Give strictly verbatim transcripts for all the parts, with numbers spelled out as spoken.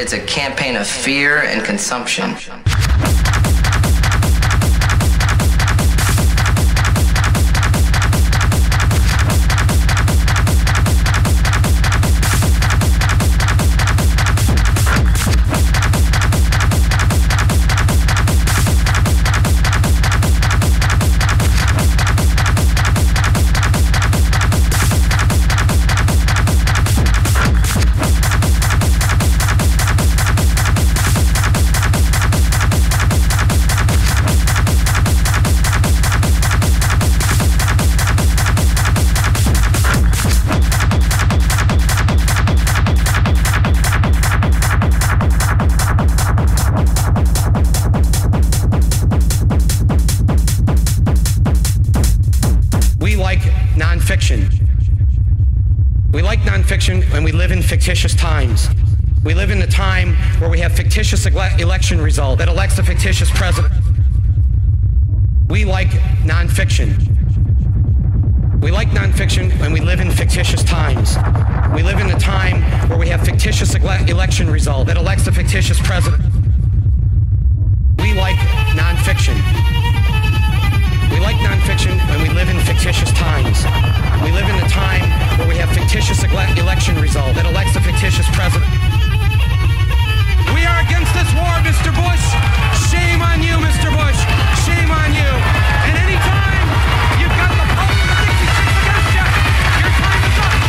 It's a campaign of fear and consumption. We like nonfiction when we live in fictitious times. We live in a time where we have fictitious ele- election result that elects a fictitious president. We like nonfiction. We like nonfiction when we live in fictitious times. We live in a time where we have fictitious ele- election result that elects a fictitious president. We like nonfiction. We like nonfiction when we live in fictitious times. We live in a time where we have fictitious ele- election result that elects a fictitious president. We are against this war, Mister Bush. Shame on you, Mister Bush. Shame on you. And any time you've got the pulse of the sixty-six against you, your time is up.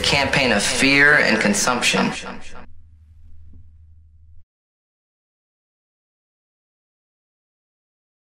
campaign of fear and consumption.